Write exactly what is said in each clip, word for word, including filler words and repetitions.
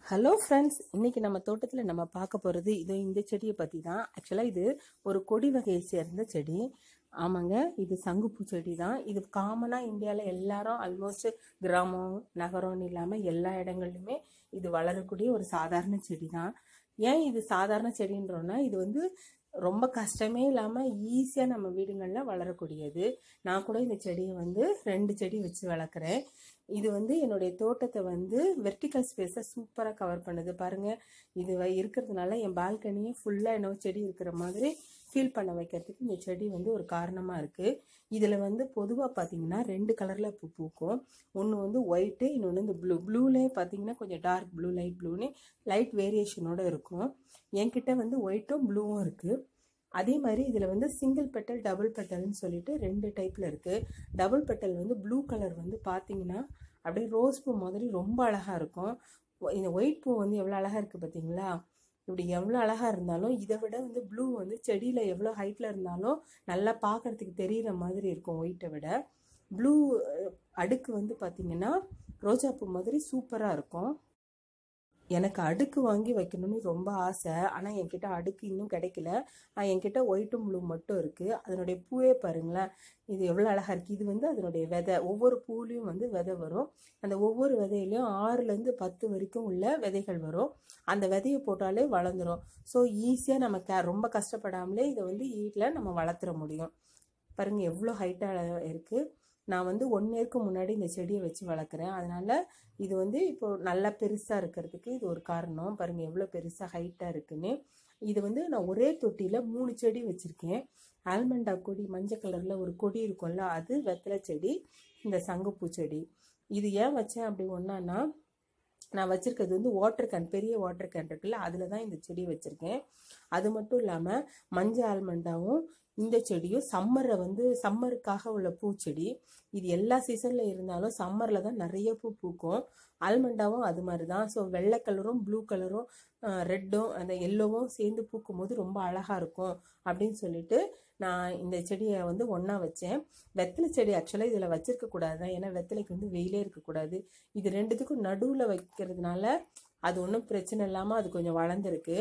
Hello friends, இன்னைக்கு நம்ம தோட்டத்தில் நம்ம பார்க்க போகிறது இது இந்த செடியை பற்றி தான். ஆக்சுவலாக இது ஒரு கொடி வகையை சேர்ந்த செடி. ஆமாங்க, இது சங்குப்பூ செடி தான். இது காமனாக இந்தியாவில் எல்லாரும் ஆல்மோஸ்ட் கிராமம் நகரம்னு இல்லாமல் எல்லா இடங்கள்லையுமே இது வளரக்கூடிய ஒரு சாதாரண செடி தான். ஏன் இது சாதாரண செடின்றோன்னா, இது வந்து ரொம்ப கஷ்டமே இல்லாமல் ஈஸியாக நம்ம வீடுகளில் வளரக்கூடியது. நான் கூட இந்த செடியை வந்து ரெண்டு செடி வச்சு வளர்க்குறேன். இது வந்து என்னுடைய தோட்டத்தை வந்து வெர்டிக்கல் ஸ்பேஸை சூப்பராக கவர் பண்ணுது பாருங்கள். இது இருக்கிறதுனால என் பால்கனியே ஃபுல்லாக என்னவோ செடி இருக்கிற மாதிரி ஃபீல் பண்ண வைக்கிறதுக்கு இந்த செடி வந்து ஒரு காரணமாக இருக்குது. இதில் வந்து பொதுவாக பார்த்தீங்கன்னா ரெண்டு கலரில் பூ பூக்கும். ஒன்று வந்து ஒயிட்டு, இன்னொன்று இந்த ப்ளூ. ப்ளூலேயே பார்த்தீங்கன்னா கொஞ்சம் டார்க் ப்ளூ, லைட் ப்ளூன்னு லைட் வேரியேஷனோடு இருக்கும். என்கிட்ட வந்து ஒயிட்டும் ப்ளூவும் இருக்குது. அதே மாதிரி இதில் வந்து சிங்கிள் பெட்டல் டபுள் பெட்டல்னு சொல்லிட்டு ரெண்டு டைப்பில் இருக்குது. டபுள் பெட்டல் வந்து ப்ளூ கலர் வந்து பார்த்தீங்கன்னா அப்படியே ரோஸ் பூ மாதிரி ரொம்ப அழகாக இருக்கும். இந்த ஒயிட் பூ வந்து எவ்வளோ அழகாக இருக்குது பார்த்தீங்களா? இப்படி எவ்வளோ அழகாக இருந்தாலும் இதை விட வந்து ப்ளூ வந்து செடியில் எவ்வளோ ஹைட்டில் இருந்தாலும் நல்லா பார்க்குறதுக்கு தெரிகிற மாதிரி இருக்கும் ஒயிட்டை விட. ப்ளூ அடுக்கு வந்து பார்த்திங்கன்னா ரோஜாப்பூ மாதிரி சூப்பராக இருக்கும். எனக்கு அடுக்கு வாங்கி வைக்கணும்னு ரொம்ப ஆசை. ஆனால் என்கிட்ட அடுக்கு இன்னும் கிடைக்கல. என்கிட்ட ஒயிட்டும் ப்ளூ மட்டும் இருக்குது. அதனுடைய பூவே பாருங்களேன், இது எவ்வளோ அழகாக இருக்குது. இது வந்து அதனுடைய விதை, ஒவ்வொரு பூலையும் வந்து விதை வரும். அந்த ஒவ்வொரு விதையிலையும் ஆறுலேருந்து பத்து வரைக்கும் உள்ள விதைகள் வரும். அந்த விதையை போட்டாலே வளர்ந்துடும். ஸோ ஈஸியாக நம்ம கே ரொம்ப கஷ்டப்படாமலே இதை வந்து வீட்டில் நம்ம வளர்த்துற முடியும். பாருங்கள் எவ்வளோ ஹைட்டாக இருக்குது. நான் வந்து ஒன் இயருக்கு முன்னாடி இந்த செடியை வச்சு வளர்க்குறேன். அதனால் இது வந்து இப்போது நல்லா பெருசாக இருக்கிறதுக்கு இது ஒரு காரணம். பாருங்கள் எவ்வளோ பெருசாக ஹைட்டாக இருக்குன்னு. இது வந்து நான் ஒரே தொட்டியில் மூணு செடி வச்சுருக்கேன். ஆல்மண்டா கொடி, மஞ்சள் கலரில் ஒரு கொடி இருக்கும்ல, அது வெத்தலை செடி, இந்த சங்குப்பூ செடி. இது ஏன் வச்சேன் அப்படி ஒன்றான்னா, நான் வச்சுருக்கிறது வந்து வாட்டர் கேன், பெரிய வாட்டர் கேன் இருக்குல்ல, அதில் தான் இந்த செடி வச்சுருக்கேன். அது மட்டும் இல்லாமல் மஞ்சள் ஆல்மண்டாவும் இந்த செடியும் சம்மரில் வந்து சம்மருக்காக உள்ள பூச்செடி. இது எல்லா சீசனில் இருந்தாலும் சம்மரில் தான் நிறைய பூ பூக்கும். ஆல்மண்டாவும் அது மாதிரி தான். ஸோ வெள்ளை கலரும் ப்ளூ கலரும் ரெட்டும் அந்த எல்லோவும் சேர்ந்து பூக்கும் போது ரொம்ப அழகாக இருக்கும் அப்படின்னு சொல்லிட்டு நான் இந்த செடியை வந்து ஒன்றா வச்சேன். வெத்தலை செடி ஆக்சுவலாக இதில் வச்சிருக்க கூடாது தான், ஏன்னா வெத்தலைக்கு வந்து வெயிலே இருக்கக்கூடாது. இது ரெண்டுத்துக்கும் நடுவில் வைக்கிறதுனால அது ஒன்றும் பிரச்சனை இல்லாமல் அது கொஞ்சம் வளர்ந்துருக்கு.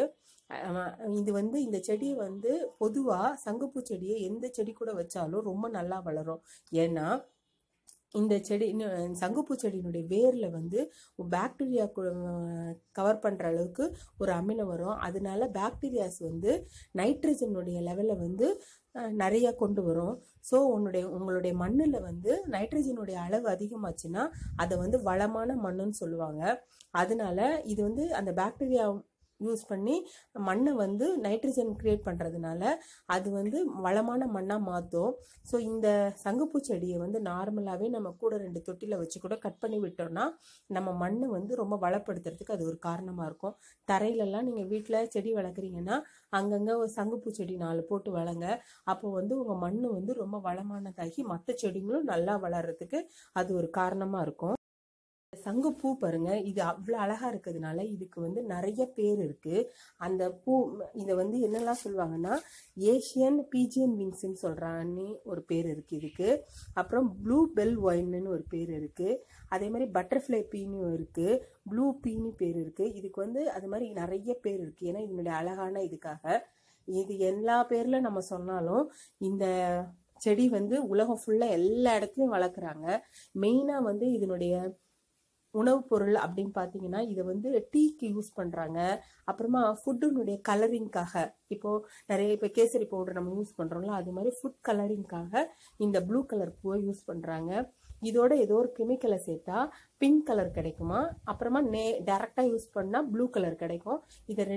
இது வந்து இந்த செடியை வந்து பொதுவாக சங்குப்பூ செடியை எந்த செடி கூட வச்சாலும் ரொம்ப நல்லா வளரும். ஏன்னா இந்த செடி சங்குப்பூ செடியினுடைய வேரில் வந்து பாக்டீரியா கவர் பண்ணுற அளவுக்கு ஒரு அமிலம் வரும். அதனால பாக்டீரியாஸ் வந்து நைட்ரஜனுடைய லெவலை வந்து நிறையா கொண்டு வரும். ஸோ உன்னுடைய உங்களுடைய மண்ணில் வந்து நைட்ரஜனுடைய அளவு அதிகமாச்சுன்னா அதை வந்து வளமான மண்ணுன்னு சொல்லுவாங்க. அதனால இது வந்து அந்த பாக்டீரியா யூஸ் பண்ணி மண்ணை வந்து நைட்ரஜன் கிரியேட் பண்ணுறதுனால அது வந்து வளமான மண்ணாக மாற்றும். ஸோ இந்த சங்குப்பூ செடியை வந்து நார்மலாகவே நம்ம கூட ரெண்டு தொட்டியில் வச்சு கூட கட் பண்ணி விட்டோம்னா நம்ம மண்ணை வந்து ரொம்ப வளப்படுத்துறதுக்கு அது ஒரு காரணமாக இருக்கும். தரையிலலாம் நீங்கள் வீட்டில் செடி வளர்க்குறீங்கன்னா அங்கங்கே ஒரு சங்குப்பூ செடி நாலு போட்டு வளங்க. அப்போ வந்து உங்கள் மண் வந்து ரொம்ப வளமானதாகி மற்ற செடிங்களும் நல்லா வளர்கிறதுக்கு அது ஒரு காரணமாக இருக்கும். சங்குப்பூ பாருங்க, இது அவ்வளோ அழகா இருக்கிறதுனால இதுக்கு வந்து நிறைய பேர் இருக்கு. அந்த பூ இதை வந்து என்னெல்லாம் சொல்லுவாங்கன்னா ஏஷியன் பீஜியன் விங்ஸ்ன்னு சொல்றான்னு ஒரு பேர் இருக்கு இதுக்கு. அப்புறம் ப்ளூ பெல் ஒயின்னு ஒரு பேர் இருக்கு. அதே மாதிரி பட்டர்ஃப்ளை பீனு இருக்கு, ப்ளூ பீனு பேர் இருக்கு. இதுக்கு வந்து அது மாதிரி நிறைய பேர் இருக்கு. ஏன்னா இதனுடைய அழகான இதுக்காக இது எல்லா பேர்ல நம்ம சொன்னாலும் இந்த செடி வந்து உலகம் ஃபுல்லா எல்லா இடத்துலையும் வளர்க்குறாங்க. மெயினா வந்து இதனுடைய உணவுப் பொருள் அப்படின்னு பார்த்தீங்கன்னா இதை வந்து டீக்கு யூஸ் பண்ணுறாங்க. அப்புறமா ஃபுட்டுனுடைய கலரிங்காக, இப்போது நிறைய இப்போ கேசரி பவுடர் நம்ம யூஸ் பண்ணுறோம்ல, அது மாதிரி ஃபுட் கலரிங்காக இந்த ப்ளூ கலர் பூவை யூஸ் பண்ணுறாங்க. இதோட ஏதோ ஒரு கெமிக்கலை சேர்த்தா பிங்க் கலர் கிடைக்குமா, அப்புறமா நே டைரெக்டாக யூஸ் பண்ணால் ப்ளூ கலர் கிடைக்கும். இதை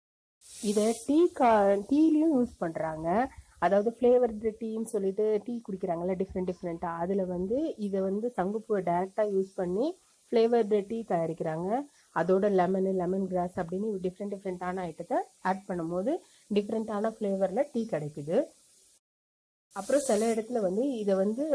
இதை டீ கா டீலையும் யூஸ் பண்ணுறாங்க. அதாவது ஃப்ளேவர்டு டீன்னு சொல்லிட்டு டீ குடிக்கிறாங்கல்ல டிஃப்ரெண்ட் டிஃப்ரெண்ட்டாக, அதில் வந்து இதை வந்து சங்குப்பூவை டைரெக்டாக யூஸ் பண்ணி ஃப்ளேவர்டு டீ தயாரிக்கிறாங்க. அதோட லெமனு, லெமன் கிராஸ் அப்படின்னு டிஃப்ரெண்ட் டிஃப்ரெண்ட்டான ஐட்டத்தை ஆட் பண்ணும்போது டிஃப்ரெண்ட்டான ஃப்ளேவரில் டீ கிடைக்குது. அப்புறம் சில இடத்துல வந்து இதை வந்து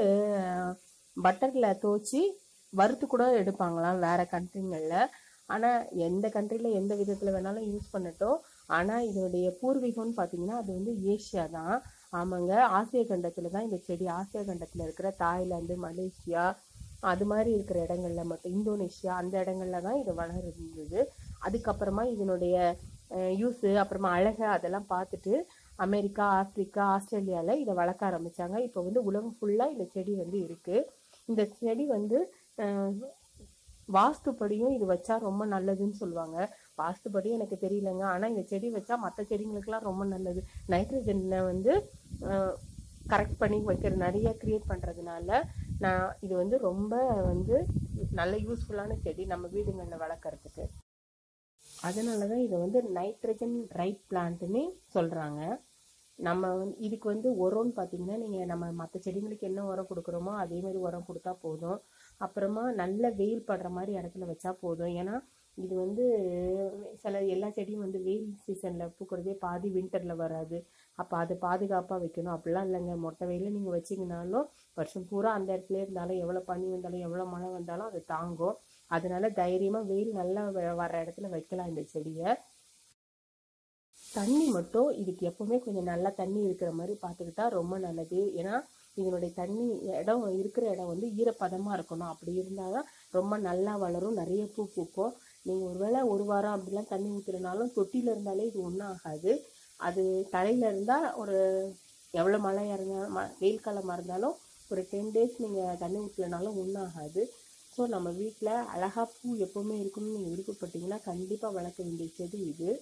பட்டரில் துவச்சி வறுத்து கூட எடுப்பாங்களாம் வேறு கண்ட்ரிங்களில். ஆனால் எந்த கண்ட்ரியில் எந்த விதத்தில் வேணாலும் யூஸ் பண்ணட்டும், ஆனால் இதனுடைய பூர்வீகம்னு பார்த்தீங்கன்னா அது வந்து ஏஷியா தான். ஆமாங்க, ஆசிய கண்டத்தில் தான் இந்த செடி, ஆசிய கண்டத்தில் இருக்கிற தாய்லாந்து, மலேசியா அது மாதிரி இருக்கிற இடங்கள்ல மட்டும், இந்தோனேஷியா அந்த இடங்கள்ல தான் இது வளர்ந்துருந்தது. அதுக்கப்புறமா இதனுடைய யூஸு அப்புறமா அழகு அதெல்லாம் பார்த்துட்டு அமெரிக்கா, ஆப்பிரிக்கா, ஆஸ்திரேலியாவில் இதை வளர்க்க ஆரம்பித்தாங்க. இப்போ வந்து உலகம் ஃபுல்லாக இந்த செடி வந்து இருக்குது. இந்த செடி வந்து வாஸ்துப்படியும் இது வச்சா ரொம்ப நல்லதுன்னு சொல்லுவாங்க. வாஸ்துப்படியும் எனக்கு தெரியலங்க, ஆனால் இந்த செடி வச்சா மற்ற செடிங்களுக்கெல்லாம் ரொம்ப நல்லது. நைட்ரஜனை வந்து கரெக்ட் பண்ணி வைக்கிற நிறைய கிரியேட் பண்ணுறதுனால நான் இது வந்து ரொம்ப வந்து நல்ல யூஸ்ஃபுல்லான செடி நம்ம வீடுங்களில் வளர்க்குறதுக்கு. அதனால தான் இதை வந்து நைட்ரஜன் ரைட் பிளான்ட்டுன்னு சொல்கிறாங்க. நம்ம வந்து இதுக்கு வந்து உரம்னு பார்த்தீங்கன்னா நீங்கள் நம்ம மற்ற செடிங்களுக்கு என்ன உரம் கொடுக்குறோமோ அதே மாதிரி உரம் கொடுத்தா போதும். அப்புறமா நல்ல வெயில் படுற மாதிரி இடத்துல வச்சா போதும். ஏன்னா இது வந்து சில எல்லா செடியும் வந்து வெயில் சீசனில் பூக்கிறதே பாதி வின்டரில் வராது. அப்போ அதை பாதுகாப்பாக வைக்கணும். அப்படிலாம் இல்லைங்க, மொட்டை வெயிலில் நீங்கள் வச்சிங்கனாலும் வருஷம் பூரா அந்த இடத்துல இருந்தாலும் எவ்வளோ பனி வந்தாலும் எவ்வளோ மழை வந்தாலும் அது தாங்கும். அதனால தைரியமாக வெயில் நல்லா வர இடத்துல வைக்கலாம் இந்த செடியை. தண்ணி மட்டும் இதுக்கு எப்போவுமே கொஞ்சம் நல்லா தண்ணி இருக்கிற மாதிரி பார்த்துக்கிட்டா ரொம்ப நல்லது. ஏன்னா இதனுடைய தண்ணி இடம் இருக்கிற இடம் வந்து ஈரப்பதமாக இருக்கணும். அப்படி இருந்தால் தான் ரொம்ப நல்லா வளரும், நிறைய பூ பூக்கும். நீங்கள் ஒரு வேளை ஒரு வாரம் அப்படிலாம் தண்ணி ஊற்றுறனாலும் தொட்டியில் இருந்தாலே இது ஒன்றும் ஆகாது. அது தலையில் இருந்தால் ஒரு எவ்வளோ மழையாக இருந்தாலும் ம வெயில் காலமாக இருந்தாலும் ஒரு டென் டேஸ் நீங்கள் தண்ணி ஊற்றலனாலும் ஒன்றும் ஆகாது. ஸோ நம்ம வீட்டில் அழகாக பூ எப்போவுமே இருக்கணும்னு நீங்கள் விருப்பப்பட்டீங்கன்னா கண்டிப்பாக வளர்க்க வேண்டிய செடி இது.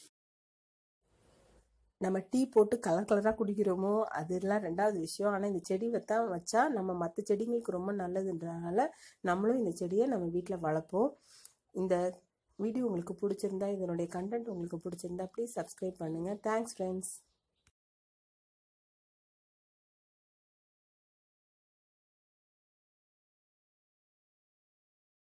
நம்ம டீ போட்டு கலர் கலராக குடிக்கிறோமோ அதெல்லாம் ரெண்டாவது விஷயம். ஆனால் இந்த செடி வைத்தா வச்சா நம்ம மற்ற செடிங்களுக்கு ரொம்ப நல்லதுன்றதுனால நம்மளும் இந்த செடியை நம்ம வீட்டில் வளர்ப்போம். இந்த வீடியோ உங்களுக்கு பிடிச்சிருந்தா, இதனுடைய கண்டென்ட் உங்களுக்கு பிடிச்சிருந்தா ப்ளீஸ் சப்ஸ்கிரைப் பண்ணுங்கள். Thanks friends.